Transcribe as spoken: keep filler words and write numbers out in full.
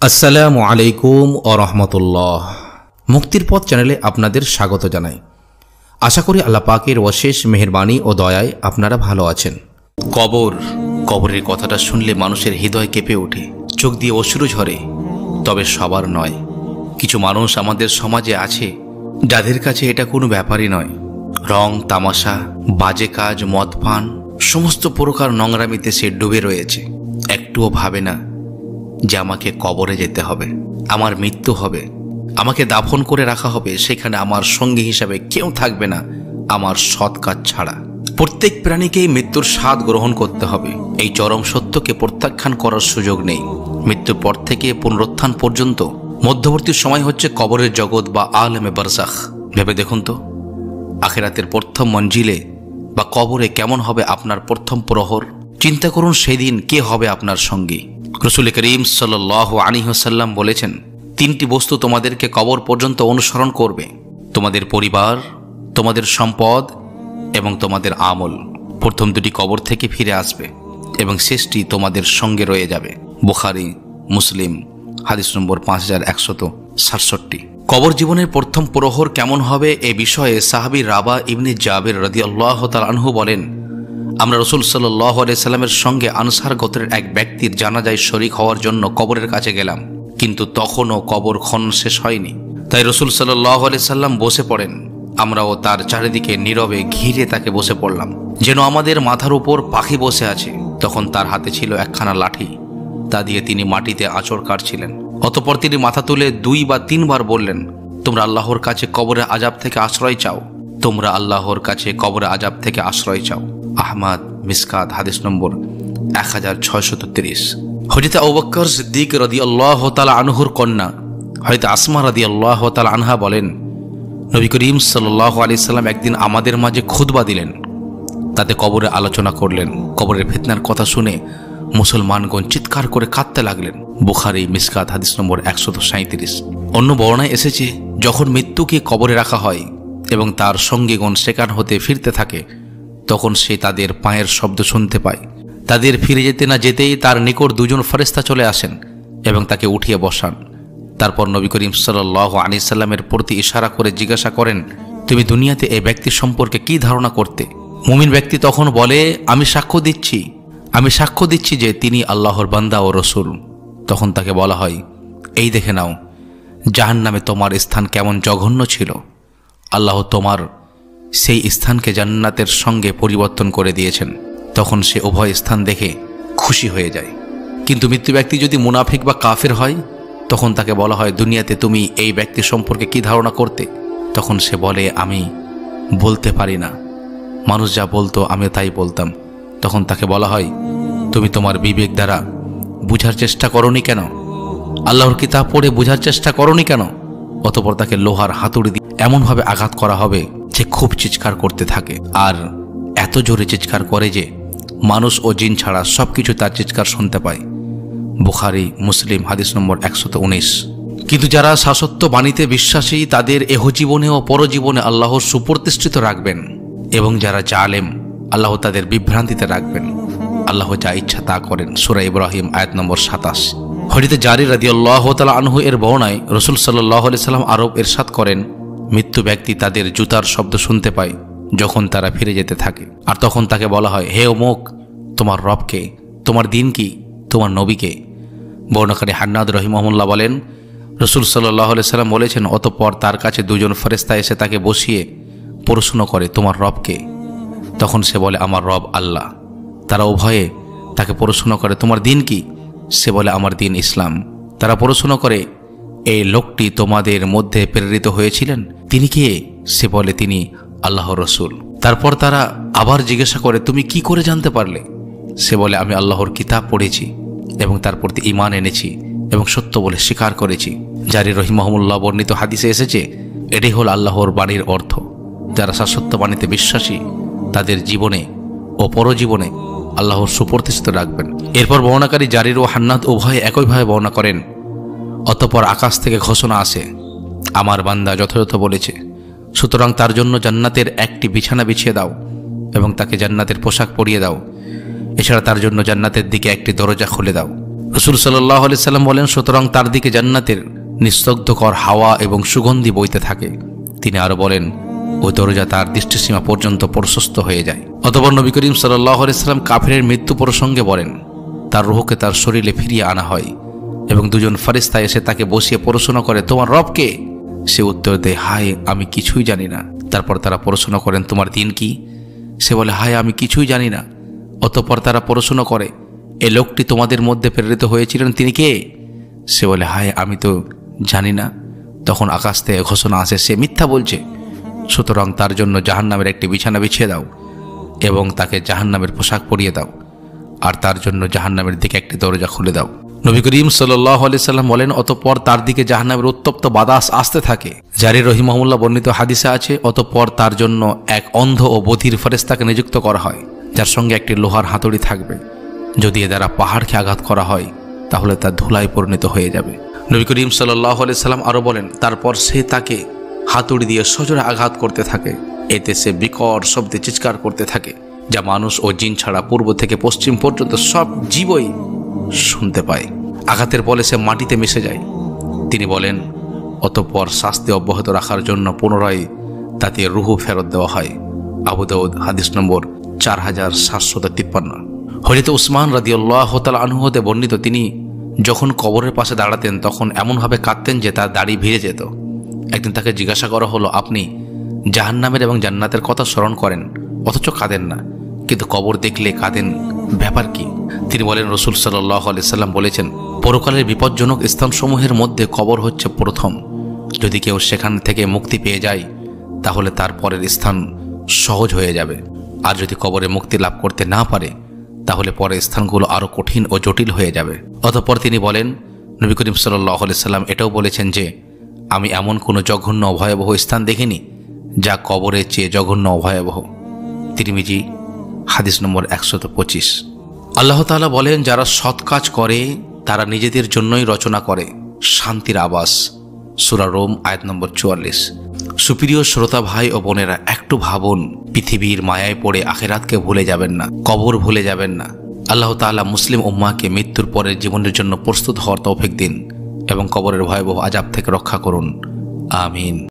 আসসালামু আলাইকুম ও রহমতুল্লাহ। মুক্তির পথ চ্যানেলে আপনাদের স্বাগত জানাই। আশা করি আল্লাহ পাকের অশেষ মেহেরবানি ও দয়ায় আপনারা ভালো আছেন। কবর কবরের কথাটা শুনলে মানুষের হৃদয় কেঁপে ওঠে, চোখ দিয়ে অশ্রু ঝরে। তবে সবার নয়। কিছু মানুষ আমাদের সমাজে আছে যাদের কাছে এটা কোনো ব্যাপারই নয়। রং তামাশা, বাজে কাজ, মদ পান, সমস্ত প্রকার নোংরামিতে সে ডুবে রয়েছে। একটুও ভাবে না যে আমাকে কবরে যেতে হবে, আমার মৃত্যু হবে, আমাকে দাফন করে রাখা হবে, সেখানে আমার সঙ্গী হিসাবে কেউ থাকবে না আমার সৎ কাজ ছাড়া। প্রত্যেক প্রাণীকেই মৃত্যুর স্বাদ গ্রহণ করতে হবে। এই চরম সত্যকে প্রত্যাখ্যান করার সুযোগ নেই। মৃত্যুর পর থেকে পুনরুত্থান পর্যন্ত মধ্যবর্তী সময় হচ্ছে কবরের জগৎ বা আলেমে বারজাখ। ভেবে দেখুন তো, আখিরাতের প্রথম মঞ্জিলে বা কবরে কেমন হবে আপনার প্রথম প্রহর। চিন্তা করুন সেদিন কে হবে আপনার সঙ্গী। রাসূল করিম সাল্লাল্লাহু আলাইহি ওয়াসাল্লাম বলেছেন, তিনটি বস্তু তোমাদেরকে কবর পর্যন্ত অনুসরণ করবে: তোমাদের পরিবার, তোমাদের সম্পদ এবং তোমাদের আমল। প্রথম দুটি কবর থেকে ফিরে আসবে এবং শেষটি তোমাদের সঙ্গে রয়ে যাবে। বুখারী, মুসলিম, হাদিস নম্বর পাঁচ হাজার একশত সাতষট্টি। কবর জীবনের প্রথম প্রহর কেমন হবে এ বিষয়ে সাহাবী রাবা ইবনে জাবির রাদিয়াল্লাহু তাআলা আনহু বলেন, আমরা রাসূল সাল্লাল্লাহু আলাইহি সাল্লামের সঙ্গে আনসার গোত্রের এক ব্যক্তির জানাজায় শরীক হওয়ার জন্য কবরের কাছে গেলাম, কিন্তু তখনও কবর খনন শেষ হয়নি। তাই রাসূল সাল্লাল্লাহু আলাইহি সাল্লাম বসে পড়েন। আমরাও তার চারিদিকে নীরবে ঘিরে তাকে বসে পড়লাম, যেন আমাদের মাথার উপর পাখি বসে আছে। তখন তার হাতে ছিল একখানা লাঠি, তা দিয়ে তিনি মাটিতে আঁচড় কাটছিলেন। অতঃপর তিনি মাথা তুলে দুই বা তিনবার বললেন, তোমরা আল্লাহর কাছে কবরের আযাব থেকে আশ্রয় চাও, তোমরা আল্লাহর কাছে কবরের আযাব থেকে আশ্রয় চাও। আহমদ, মিসকাত, হাদিস নম্বর এক হাজার ছয়শত তিরিশ। হযরত আবু বকর সিদ্দিক রাদিয়াল্লাহু তাআলা আনহুর কন্যা হযরত আসমা রাদিয়াল্লাহু তাআলা আনহা বলেন, নবী করিম সাল্লাল্লাহু আলাইহি সাল্লাম একদিন আমাদের মাঝে খুতবা দিলেন, তাতে কবরে আলোচনা করলেন। কবরের ফিতনার কথা শুনে মুসলমানগণ চিৎকার করে কাঁদতে লাগলেন। বুখারী, মিসকাত, হাদিস নম্বর একশত সাঁইত্রিশ। অন্য বর্ণায় এসেছে, যখন মৃত্যুকে কবরে রাখা হয় এবং তার সঙ্গীগণ সেখান হতে ফিরতে থাকে, তখন সে তাদের পায়ের শব্দ শুনতে পায়। তাদের ফিরে যেতে না যেতেই তার নিকট দুজন ফেরেশতা চলে আসেন এবং তাকে উঠিয়ে বসান। তারপর নবী করিম সাল্লাল্লাহু আলাইহি সাল্লামের প্রতি ইশারা করে জিজ্ঞাসা করেন, তুমি দুনিয়াতে এই ব্যক্তির সম্পর্কে কি ধারণা করতে? মুমিন ব্যক্তি তখন বলে, আমি সাক্ষ্য দিচ্ছি আমি সাক্ষ্য দিচ্ছি যে তিনি আল্লাহর বান্দা ও রসুল। তখন তাকে বলা হয়, এই দেখে নাও জাহান্নামে তোমার স্থান কেমন জঘন্য ছিল। আল্লাহ তোমার সেই স্থানকে জান্নাতের সঙ্গে পরিবর্তন করে দিয়েছেন। তখন সে উভয় স্থান দেখে খুশি হয়ে যায়। কিন্তু মৃত্যু ব্যক্তি যদি মুনাফিক বা কাফের হয়, তখন তাকে বলা হয়, দুনিয়াতে তুমি এই ব্যক্তি সম্পর্কে কি ধারণা করতে? তখন সে বলে, আমি বলতে পারি না, মানুষ যা বলতো আমি তাই বলতাম। তখন তাকে বলা হয়, তুমি তোমার বিবেক দ্বারা বুঝার চেষ্টা করনি কেন? আল্লাহর কিতাব পড়ে বুঝার চেষ্টা করনি কেন? অতঃপর তাকে লোহার হাতুড়ি দিয়ে এমনভাবে আঘাত করা হবে যে খুব চিৎকার করতে থাকে, আর এত জোরে চিৎকার করে যে মানুষ ও জিন ছাড়া সবকিছু তার চিৎকার শুনতে পায়। বুখারী, মুসলিম, হাদিস নম্বর একশত উনিশ। কিন্তু যারা শাশ্বত বাণীতে বিশ্বাসী, তাদের এহ জীবনে ও পরজীবনে আল্লাহর সুপ্রতিষ্ঠিত রাখবেন, এবং যারা জালেম, আল্লাহ তাদের বিভ্রান্তিতে রাখবেন। আল্লাহ যা ইচ্ছা তা করেন। সূরা ইব্রাহিম, আয়াত নম্বর সাতাশ। হযরত জারির রাদিয়াল্লাহু তাআলা আনহু এর বর্ণনায় রাসূল সাল্লাল্লাহু আলাইহি সাল্লাম আরব ইরশাদ করেন, মৃত্যু ব্যক্তি তাদের জুতার শব্দ শুনতে পায় যখন তারা ফিরে যেতে থাকে। আর তখন তাকে বলা হয়, হে অমুক, তোমার রবকে, তোমার দিন কি, তোমার নবীকে? বর্ণনাকারী হান্নাদ রাহিমাহুল্লাহ বলেন, রাসূল সাল্লাল্লাহু আলাইহি সাল্লাম বলেছেন, অতঃপর তার কাছে দুজন ফেরেশতা এসে তাকে বসিয়ে প্রশ্ন করে, তোমার রবকে? তখন সে বলে, আমার রব আল্লাহ। তারা উভয়ে তাকে প্রশ্ন করে, তোমার দিন কি? সে বলে, আমার দিন ইসলাম। তারা প্রশ্ন করে, এই লোকটি তোমাদের মধ্যে প্রেরিত হয়েছিলেন, তিনি কে? সে বলে, তিনি আল্লাহর রসুল। তারপর তারা আবার জিজ্ঞাসা করে, তুমি কি করে জানতে পারলে? সে বলে, আমি আল্লাহর কিতাব পড়েছি এবং তার প্রতি ঈমান এনেছি এবং সত্য বলে স্বীকার করেছি। জারি রাহিমাহুল্লাহ বর্ণিত হাদিসে এসেছে, এটাই হল আল্লাহর বাণীর অর্থ। যারা শাশ্বত বাণীতে বিশ্বাসী, তাদের জীবনে ও পরজীবনে আল্লাহর সুপ্রতিষ্ঠিত রাখবেন। এরপর বর্ণনাকারী জারির ও হান্নাদ উভয়ে একইভাবে বর্ণনা করেন, অতঃপর আকাশ থেকে ঘোষণা আসে, আমার বান্দা যথাযথ বলেছে, সুতরাং তার জন্য জান্নাতের একটি বিছানা বিছিয়ে দাও এবং তাকে জান্নাতের পোশাক পরিয়ে দাও। এছাড়া তার জন্য জান্নাতের দিকে একটি দরজা খুলে দাও। রাসূল সাল্লাল্লাহু আলাইহি সাল্লাম বলেন, সুতরাং তার দিকে জান্নাতের নিস্তব্ধকর হাওয়া এবং সুগন্ধি বইতে থাকে। তিনি আরো বলেন, ওই দরজা তার দৃষ্টিসীমা পর্যন্ত প্রশস্ত হয়ে যায়। অতঃপর নবী করিম সাল্লাল্লাহু আলাইহি সাল্লাম কাফিরের মৃত্যু প্রসঙ্গে বলেন, তার রূহকে তার শরীরে ফিরিয়ে আনা হয় এবং দুজন ফেরেশতা এসে তাকে বসিয়ে প্রশ্ন করে, তোমার রব কে? সে উত্তর দেয়, হায় আমি কিছুই জানি না। তারপর তারা প্রশ্ন করেন, তোমার দিন কি? সে বলে, হায় আমি কিছুই জানি না। অতঃপর তারা প্রশ্ন করে, এ লোকটি তোমাদের মধ্যে প্রেরিত হয়েছিলেন, তিনি কে? সে বলে, হায় আমি তো জানি না। তখন আকাশ থেকে ঘোষণা আসে, সে মিথ্যা বলছে। সুতরাং তার জন্য জাহান্নামের একটি বিছানা বিছিয়ে দাও এবং তাকে জাহান্নামের পোশাক পরিয়ে দাও, আর তার জন্য জাহান্নামের দিকে একটি দরজা খুলে দাও। নবী করিম সাল্লাল্লাহু আলাইহি সাল্লাম বলেন, অতঃপর তার দিকে জাহান্নামের উত্তপ্ত বাতাস আসতে থাকে। জারির রহিমাহুল্লাহ বর্ণিত হাদিসে আছে, অতঃপর তার জন্য এক অন্ধ ও বধির ফেরেশতাকে নিযুক্ত করা হয়, যার সঙ্গে একটি লোহার হাতুড়ি থাকবে। যদি এ দ্বারা পাহাড়কে আঘাত করা হয় তাহলে তা ধুলায় পরিণত হয়ে যাবে। নবী করিম সাল্লাল্লাহু আলাইহি সাল্লাম আরো বলেন, তারপর সে তাকে হাতুড়ি দিয়ে সজোরে আঘাত করতে থাকে। এতে সে বিকট শব্দে চিৎকার করতে থাকে, যা মানুষ ও জিন ছাড়া পূর্ব থেকে পশ্চিম পর্যন্ত সব জীবই শুনতে পায়। আঘাতের ফলে সে মাটিতে মিশে যায়। তিনি বলেন, অতঃপর শাস্তি অব্যাহত রাখার জন্য পুনরায় তাতে রুহ ফেরত দেওয়া হয়। আবু দাউদ হাদিস নম্বর চার হাজার সাতশত তিপ্পান্ন। হযরত উসমান রাদিয়াল্লাহু তাআলা আনহু হতে বর্ণিত, তিনি যখন কবরের পাশে দাঁড়াতেন তখন এমনভাবে কাঁদতেন যে তার দাড়ি ভিজে যেত। একদিন তাকে জিজ্ঞাসা করা হলো, আপনি জাহান্নামের এবং জান্নাতের কথা স্মরণ করেন অথচ কাঁদেন না, কিন্তু কবর দেখলে কাঁদেন, ব্যাপার কি? তিনি বলেন, রাসূল সাল্লাল্লাহু আলাইহি সাল্লাম বলেছেন, পরকালের বিপজ্জনক স্থানসমূহের মধ্যে কবর হচ্ছে প্রথম। যদি কেউ সেখান থেকে মুক্তি পেয়ে যায় তাহলে তার পরের স্থান সহজ হয়ে যাবে, আর যদি কবরে মুক্তি লাভ করতে না পারে তাহলে পরের স্থানগুলো আরো কঠিন ও জটিল হয়ে যাবে। অতঃপর তিনি বলেন, নবী করিম সাল্লাল্লাহু আলাইহি সাল্লাম এটাও বলেছেন যে, আমি এমন কোনো জঘন্য ও ভয়াবহ স্থান দেখিনি যা কবরের চেয়ে জঘন্য ও ভয়াবহ। তিরমিজি হাদিস নম্বর একশত পঁচিশ। আল্লাহ তাআলা বলেন, যারা সৎ কাজ করে তারা নিজেদের জন্যই রচনা করে শান্তির আবাস। সূরা রোম আয়াত নম্বর চুয়াল্লিশ। সুপ্রিয় শ্রোতা ভাই ও বোনেরা, একটু ভাবুন, পৃথিবীর মায়ায় পড়ে আখিরাতকে ভুলে যাবেন না, কবর ভুলে যাবেন না। আল্লাহ তাআলা মুসলিম উম্মাহকে মৃত্যুর পরের জীবনের জন্য প্রস্তুত হওয়ার তৌফিক দিন এবং কবরের ভয়াবহ আযাব থেকে রক্ষা করুন। আমিন।